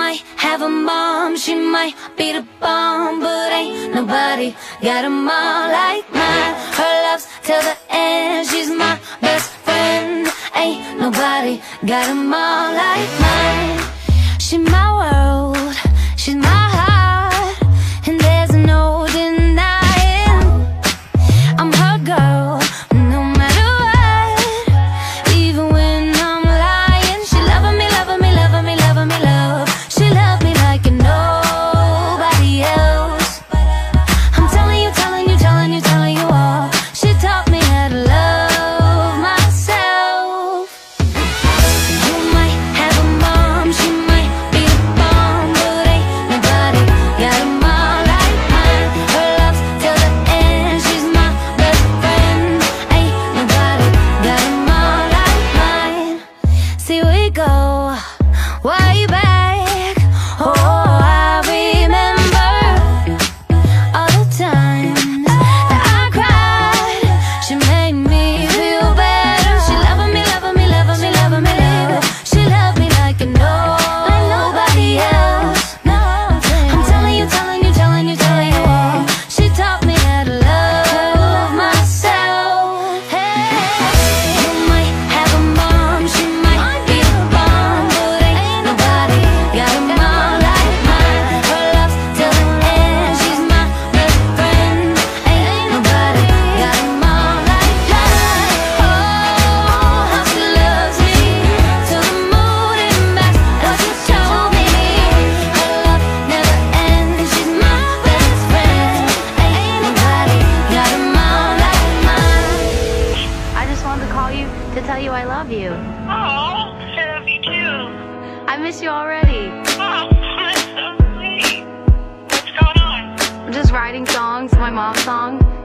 might have a mom, she might be the bomb, but ain't nobody got a mom like mine. Her love's till the end, she's my best friend. Ain't nobody got a mom like mine. She's my world, she's my heart, and there's no denying I'm her girl, no matter what. Even when I'm lying, she loving me, loving me, loving me, loving me, love. She loved me like nobody else. I'm telling you, telling you, telling you, telling you all. She taught me how to love myself. You might have a mom, she might be the bomb, but ain't nobody got a mom like mine. Her love's till the end, she's my best friend. Ain't nobody got a mom like mine. See, we go way back. Oh, I remember all the times that I cried. She made me feel better. She loving me, loving me, loving me, loving me, love. She loved me like nobody else. I'm telling you, telling you, telling you, telling you all. She taught me how to love myself. Hey, you might have a mom, she might be the bomb, but ain't nobody got a mom like mine. Her love's till the end, she's my best friend. Ain't nobody got a mom like mine. Oh, how she loves me till the moon and back. What she told me, her love never ends. She's my best friend. Ain't nobody got a mom like mine. I just wanted to call you to tell you I love you. Oh, I love you too. I miss you already. Oh, that's so sweet. What's going on? I'm just writing songs, my mom's song.